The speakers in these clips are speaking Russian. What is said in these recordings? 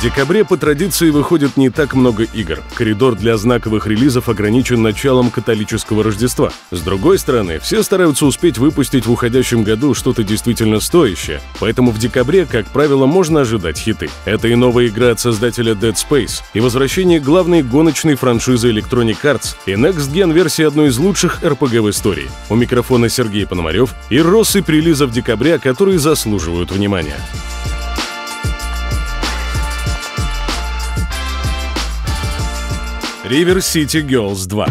декабре по традиции выходит не так много игр. Коридор для знаковых релизов ограничен началом католического Рождества. С другой стороны, все стараются успеть выпустить в уходящем году что-то действительно стоящее, поэтому в декабре, как правило, можно ожидать хиты. Это и новая игра от создателя Dead Space, и возвращение главной гоночной франшизы Electronic Arts, и Next-Gen версии одной из лучших RPG в истории. У микрофона Сергей Пономарев и россыпь релизов декабря, которые заслуживают внимания. River City Girls 2.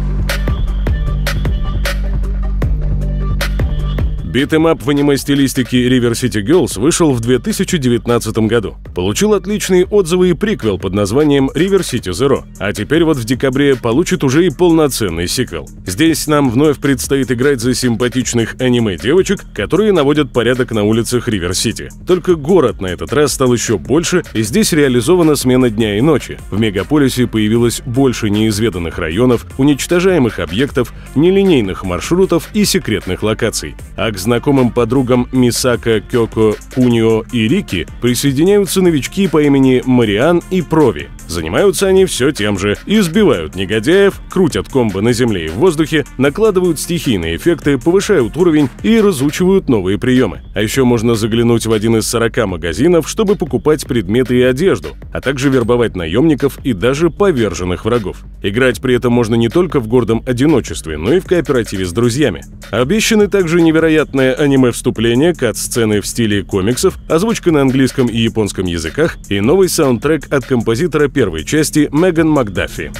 Битэмап в аниме-стилистике River City Girls вышел в 2019 году. Получил отличные отзывы и приквел под названием River City Zero, а теперь вот в декабре получит уже и полноценный сиквел. Здесь нам вновь предстоит играть за симпатичных аниме-девочек, которые наводят порядок на улицах River City. Только город на этот раз стал еще больше, и здесь реализована смена дня и ночи. В мегаполисе появилось больше неизведанных районов, уничтожаемых объектов, нелинейных маршрутов и секретных локаций. А к знакомым подругам Мисака, Кёко, Кунио и Рики присоединяются новички по имени Мариан и Прови. Занимаются они все тем же: избивают негодяев, крутят комбо на земле и в воздухе, накладывают стихийные эффекты, повышают уровень и разучивают новые приемы. А еще можно заглянуть в один из 40 магазинов, чтобы покупать предметы и одежду, а также вербовать наемников и даже поверженных врагов. Играть при этом можно не только в гордом одиночестве, но и в кооперативе с друзьями. Обещаны также невероятное аниме-вступление, кат-сцены в стиле комиксов, озвучка на английском и японском языках и новый саундтрек от композитора первой части Меган Макдафи.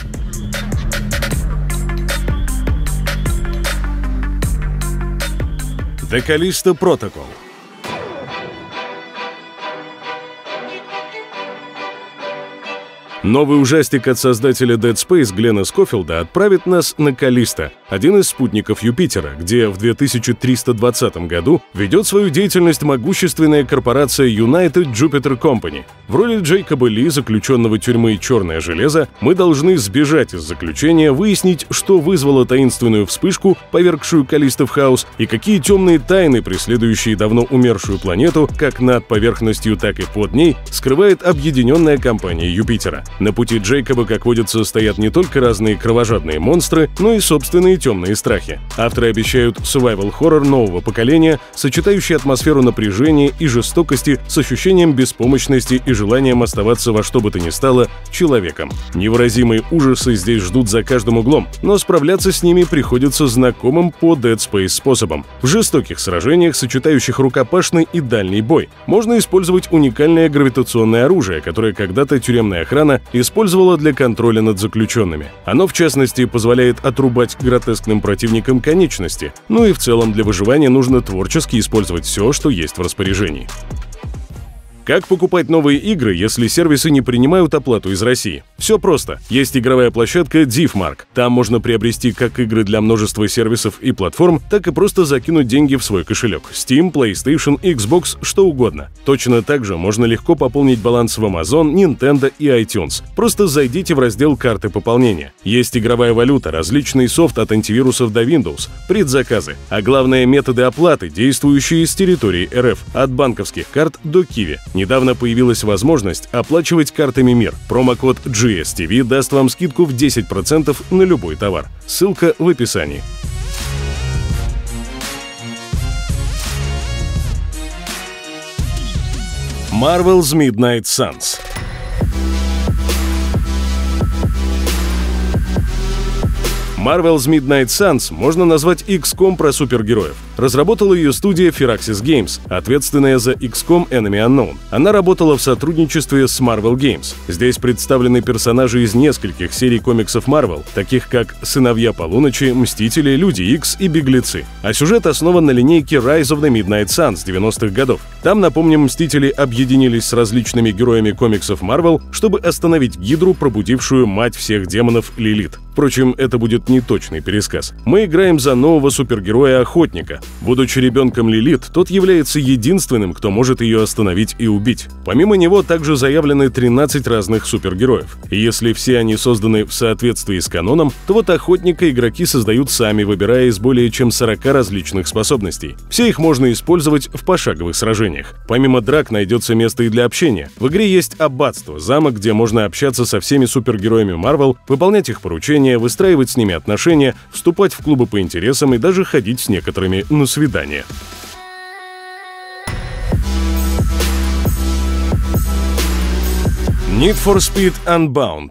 The Callisto Protocol. Новый ужастик от создателя Dead Space Глена Скофилда отправит нас на Каллисто, один из спутников Юпитера, где в 2320 году ведет свою деятельность могущественная корпорация United Jupiter Company. В роли Джейкоба Ли, заключенного тюрьмы «Черное железо», мы должны сбежать из заключения, выяснить, что вызвало таинственную вспышку, повергшую Каллисто в хаос, и какие темные тайны, преследующие давно умершую планету, как над поверхностью, так и под ней, скрывает объединенная компания Юпитера. На пути Джейкоба, как водится, стоят не только разные кровожадные монстры, но и собственные темные страхи. Авторы обещают survival-хоррор нового поколения, сочетающий атмосферу напряжения и жестокости с ощущением беспомощности и желанием оставаться во что бы то ни стало человеком. Невыразимые ужасы здесь ждут за каждым углом, но справляться с ними приходится знакомым по Dead Space способом. В жестоких сражениях, сочетающих рукопашный и дальний бой, можно использовать уникальное гравитационное оружие, которое когда-то тюремная охрана использовала для контроля над заключенными. Оно, в частности, позволяет отрубать гротескным противникам конечности, ну и в целом для выживания нужно творчески использовать все, что есть в распоряжении. Как покупать новые игры, если сервисы не принимают оплату из России? Все просто. Есть игровая площадка DivMark. Там можно приобрести как игры для множества сервисов и платформ, так и просто закинуть деньги в свой кошелек. Steam, PlayStation, Xbox, что угодно. Точно так же можно легко пополнить баланс в Amazon, Nintendo и iTunes. Просто зайдите в раздел «Карты пополнения». Есть игровая валюта, различный софт от антивирусов до Windows, предзаказы, а главное методы оплаты, действующие с территории РФ, от банковских карт до Киви. Недавно появилась возможность оплачивать картами МИР. Промокод GSTV даст вам скидку в 10% на любой товар. Ссылка в описании. Marvel's Midnight Suns. Marvel's Midnight Suns можно назвать XCOM про супергероев. Разработала ее студия Firaxis Games, ответственная за XCOM Enemy Unknown. Она работала в сотрудничестве с Marvel Games. Здесь представлены персонажи из нескольких серий комиксов Marvel, таких как «Сыновья полуночи», «Мстители», «Люди Икс» и «Беглецы». А сюжет основан на линейке Rise of the Midnight Suns 90-х годов. Там, напомним, Мстители объединились с различными героями комиксов Marvel, чтобы остановить Гидру, пробудившую мать всех демонов Лилит. Впрочем, это будет не менее точный пересказ. Мы играем за нового супергероя-охотника. Будучи ребенком Лилит, тот является единственным, кто может ее остановить и убить. Помимо него также заявлены 13 разных супергероев. И если все они созданы в соответствии с каноном, то вот охотника игроки создают сами, выбирая из более чем 40 различных способностей. Все их можно использовать в пошаговых сражениях. Помимо драк найдется место и для общения. В игре есть аббатство, замок, где можно общаться со всеми супергероями Marvel, выполнять их поручения, выстраивать с ними отношения, вступать в клубы по интересам и даже ходить с некоторыми на свидания. Need for Speed Unbound.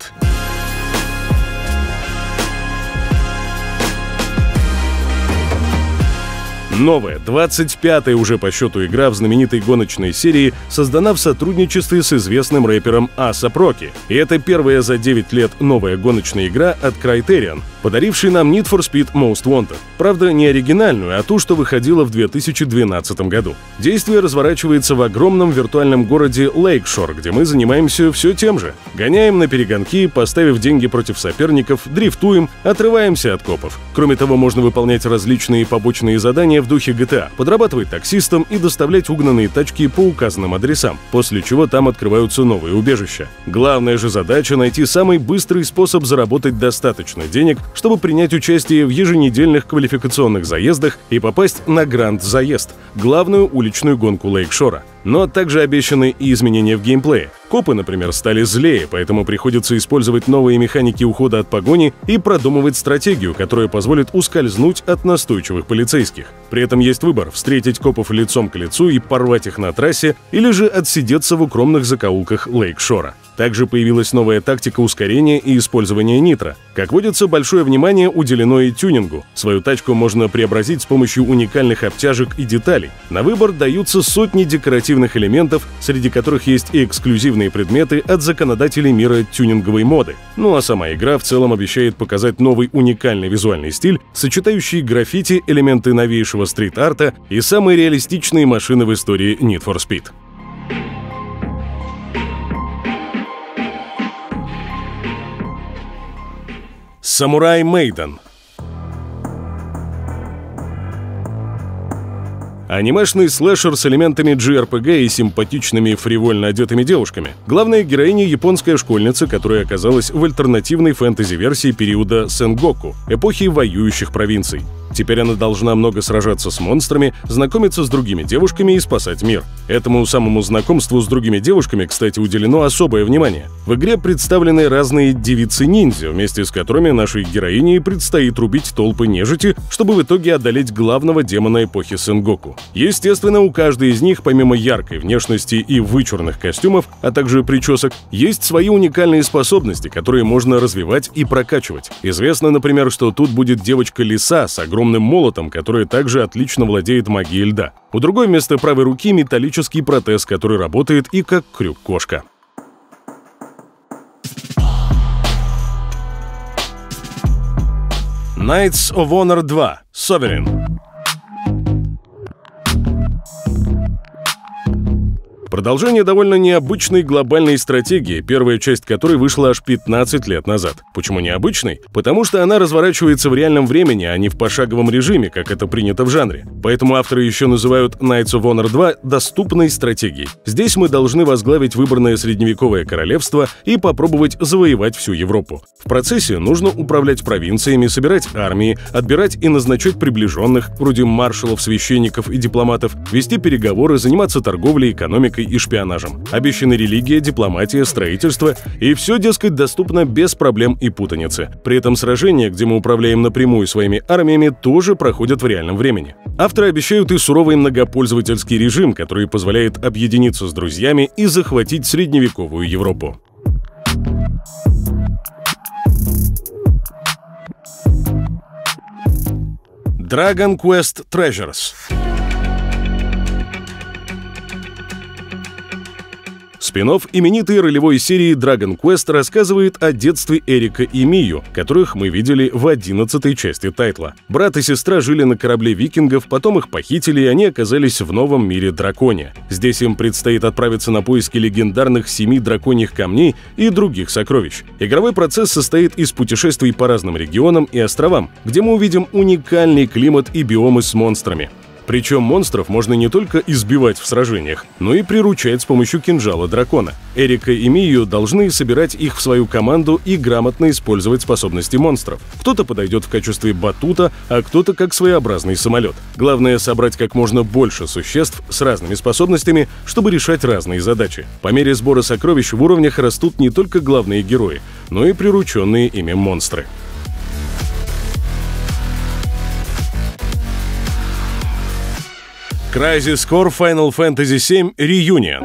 Новая, 25-я уже по счету игра в знаменитой гоночной серии создана в сотрудничестве с известным рэпером A$AP Rocky. И это первая за 9 лет новая гоночная игра от Criterion, подаривший нам Need for Speed Most Wanted. Правда, не оригинальную, а ту, что выходила в 2012 году. Действие разворачивается в огромном виртуальном городе Лейкшор, где мы занимаемся все тем же. Гоняем на перегонки, поставив деньги против соперников, дрифтуем, отрываемся от копов. Кроме того, можно выполнять различные побочные задания в духе GTA, подрабатывать таксистом и доставлять угнанные тачки по указанным адресам, после чего там открываются новые убежища. Главная же задача — найти самый быстрый способ заработать достаточно денег, чтобы принять участие в еженедельных квалификационных заездах и попасть на Гранд-заезд, главную уличную гонку Лейкшора. Но также обещаны и изменения в геймплее. Копы, например, стали злее, поэтому приходится использовать новые механики ухода от погони и продумывать стратегию, которая позволит ускользнуть от настойчивых полицейских. При этом есть выбор — встретить копов лицом к лицу и порвать их на трассе, или же отсидеться в укромных закоулках Лейкшора. Также появилась новая тактика ускорения и использования нитро. Как водится, большое внимание уделено и тюнингу. Свою тачку можно преобразить с помощью уникальных обтяжек и деталей. На выбор даются сотни декоративных элементов, среди которых есть и эксклюзивные предметы от законодателей мира тюнинговой моды. Ну а сама игра в целом обещает показать новый уникальный визуальный стиль, сочетающий граффити, элементы новейшего стрит-арта и самые реалистичные машины в истории Need for Speed. Samurai Maiden. Анимешный слэшер с элементами JRPG и симпатичными фривольно одетыми девушками. Главная героиня — японская школьница, которая оказалась в альтернативной фэнтези-версии периода Сенгоку, эпохи воюющих провинций. Теперь она должна много сражаться с монстрами, знакомиться с другими девушками и спасать мир. Этому самому знакомству с другими девушками, кстати, уделено особое внимание. В игре представлены разные девицы-ниндзя, вместе с которыми нашей героине предстоит рубить толпы нежити, чтобы в итоге одолеть главного демона эпохи Сенгоку. Естественно, у каждой из них, помимо яркой внешности и вычурных костюмов, а также причесок, есть свои уникальные способности, которые можно развивать и прокачивать. Известно, например, что тут будет девочка-лиса с огромным молотом, которая также отлично владеет магией льда. У другой вместо правой руки металлический протез, который работает и как крюк-кошка. Knights of Honor 2. Sovereign. Продолжение довольно необычной глобальной стратегии, первая часть которой вышла аж 15 лет назад. Почему необычной? Потому что она разворачивается в реальном времени, а не в пошаговом режиме, как это принято в жанре. Поэтому авторы еще называют Knights of Honor 2 доступной стратегией. Здесь мы должны возглавить выбранное средневековое королевство и попробовать завоевать всю Европу. В процессе нужно управлять провинциями, собирать армии, отбирать и назначать приближенных, вроде маршалов, священников и дипломатов, вести переговоры, заниматься торговлей, экономикой и шпионажем. Обещаны религия, дипломатия, строительство, и все, дескать, доступно без проблем и путаницы. При этом сражения, где мы управляем напрямую своими армиями, тоже проходят в реальном времени. Авторы обещают и суровый многопользовательский режим, который позволяет объединиться с друзьями и захватить средневековую Европу. Dragon Quest Treasures. Спин-офф именитой ролевой серии Dragon Quest рассказывает о детстве Эрика и Мию, которых мы видели в 11-й части тайтла. Брат и сестра жили на корабле викингов, потом их похитили, и они оказались в новом мире Дракония. Здесь им предстоит отправиться на поиски легендарных 7 драконьих камней и других сокровищ. Игровой процесс состоит из путешествий по разным регионам и островам, где мы увидим уникальный климат и биомы с монстрами. Причем монстров можно не только избивать в сражениях, но и приручать с помощью кинжала дракона. Эрика и Мию должны собирать их в свою команду и грамотно использовать способности монстров. Кто-то подойдет в качестве батута, а кто-то как своеобразный самолет. Главное — собрать как можно больше существ с разными способностями, чтобы решать разные задачи. По мере сбора сокровищ в уровнях растут не только главные герои, но и прирученные ими монстры. Crisis Core Final Fantasy VII Reunion.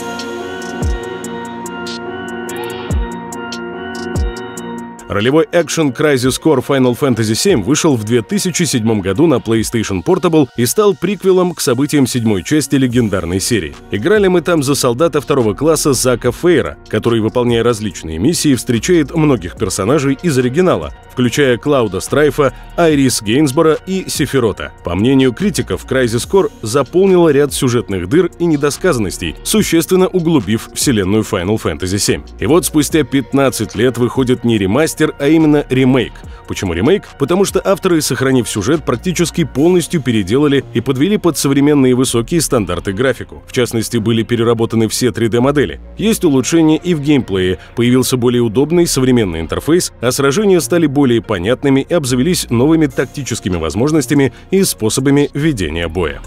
Ролевой экшен Crisis Core Final Fantasy VII вышел в 2007 году на PlayStation Portable и стал приквелом к событиям 7-й части легендарной серии. Играли мы там за солдата 2-го класса Зака Фейра, который, выполняя различные миссии, встречает многих персонажей из оригинала, включая Клауда Страйфа, Айрис Гейнсбора и Сефирота. По мнению критиков, Crisis Core заполнила ряд сюжетных дыр и недосказанностей, существенно углубив вселенную Final Fantasy VII. И вот спустя 15 лет выходит не ремастер, а именно ремейк. Почему ремейк? Потому что авторы, сохранив сюжет, практически полностью переделали и подвели под современные высокие стандарты графику. В частности, были переработаны все 3D-модели. Есть улучшения и в геймплее, появился более удобный современный интерфейс, а сражения стали более понятными и обзавелись новыми тактическими возможностями и способами ведения боя.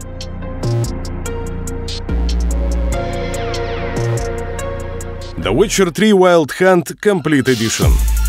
The Witcher 3 Wild Hunt Complete Edition.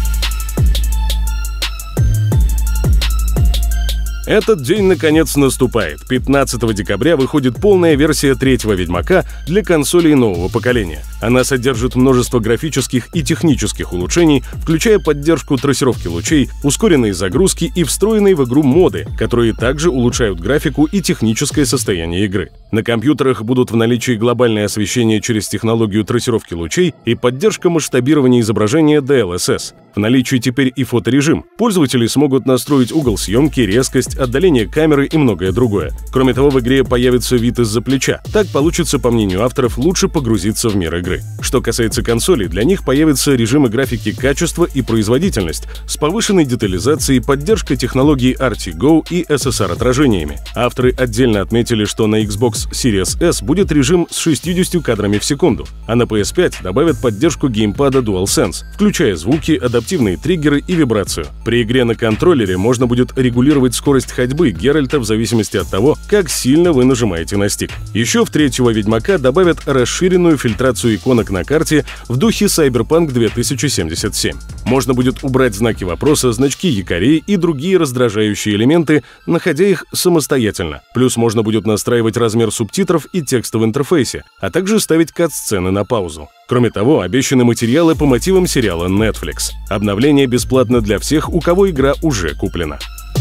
Этот день наконец наступает. 15 декабря выходит полная версия 3-го Ведьмака для консолей нового поколения. Она содержит множество графических и технических улучшений, включая поддержку трассировки лучей, ускоренные загрузки и встроенные в игру моды, которые также улучшают графику и техническое состояние игры. На компьютерах будут в наличии глобальное освещение через технологию трассировки лучей и поддержка масштабирования изображения DLSS. В наличии теперь и фоторежим. Пользователи смогут настроить угол съемки, резкость, отдаление камеры и многое другое. Кроме того, в игре появится вид из-за плеча. Так получится, по мнению авторов, лучше погрузиться в мир игры. Что касается консолей, для них появятся режимы графики качества и производительность с повышенной детализацией, поддержкой технологий RTGO и SSR-отражениями. Авторы отдельно отметили, что на Xbox Series S будет режим с 60 кадрами в секунду, а на PS5 добавят поддержку геймпада DualSense, включая звуки, адаптивные триггеры и вибрацию. При игре на контроллере можно будет регулировать скорость ходьбы Геральта в зависимости от того, как сильно вы нажимаете на стик. Еще в 3-го Ведьмака добавят расширенную фильтрацию иконок на карте в духе Cyberpunk 2077. Можно будет убрать знаки вопроса, значки якорей и другие раздражающие элементы, находя их самостоятельно. Плюс можно будет настраивать размер субтитров и текста в интерфейсе, а также ставить кат-сцены на паузу. Кроме того, обещаны материалы по мотивам сериала Netflix. Обновление бесплатно для всех, у кого игра уже куплена.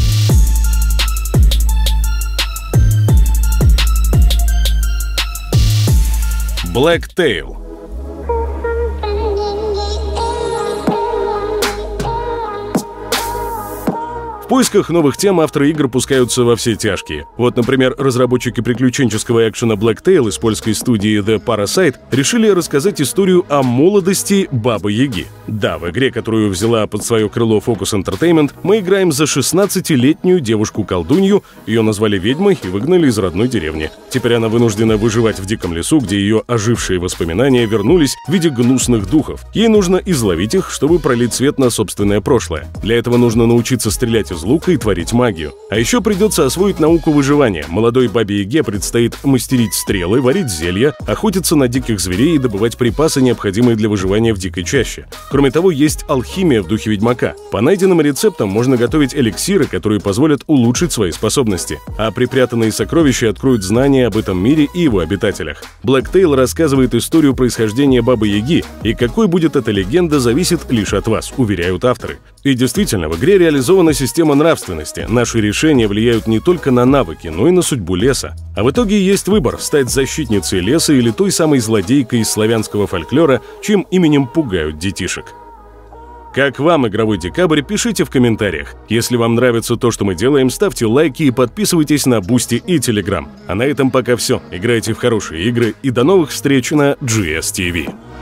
Black Tail. В поисках новых тем авторы игр пускаются во все тяжкие. Вот, например, разработчики приключенческого экшена Black Tail из польской студии The Parasite решили рассказать историю о молодости Бабы-Яги. Да, в игре, которую взяла под свое крыло Focus Entertainment, мы играем за 16-летнюю девушку-колдунью, ее назвали ведьмой и выгнали из родной деревни. Теперь она вынуждена выживать в диком лесу, где ее ожившие воспоминания вернулись в виде гнусных духов. Ей нужно изловить их, чтобы пролить свет на собственное прошлое. Для этого нужно научиться стрелять из лука и творить магию. А еще придется освоить науку выживания. Молодой Бабе-Яге предстоит мастерить стрелы, варить зелья, охотиться на диких зверей и добывать припасы, необходимые для выживания в дикой чаще. Кроме того, есть алхимия в духе Ведьмака. По найденным рецептам можно готовить эликсиры, которые позволят улучшить свои способности. А припрятанные сокровища откроют знания об этом мире и его обитателях. Black Tail рассказывает историю происхождения Бабы-Яги, и какой будет эта легенда, зависит лишь от вас, уверяют авторы. И действительно, в игре реализована система тема нравственности. Наши решения влияют не только на навыки, но и на судьбу леса. А в итоге есть выбор – стать защитницей леса или той самой злодейкой из славянского фольклора, чьим именем пугают детишек. Как вам игровой декабрь, пишите в комментариях. Если вам нравится то, что мы делаем, ставьте лайки и подписывайтесь на Boosty и Telegram. А на этом пока все. Играйте в хорошие игры и до новых встреч на GSTV.